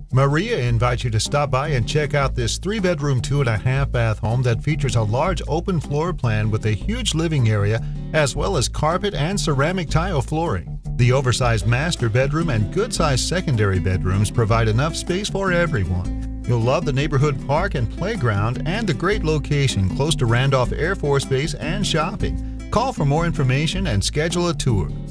Maria invites you to stop by and check out this 3-bedroom, 2.5-bath home that features a large open floor plan with a huge living area as well as carpet and ceramic tile flooring. The oversized master bedroom and good-sized secondary bedrooms provide enough space for everyone. You'll love the neighborhood park and playground and the great location close to Randolph Air Force Base and shopping. Call for more information and schedule a tour.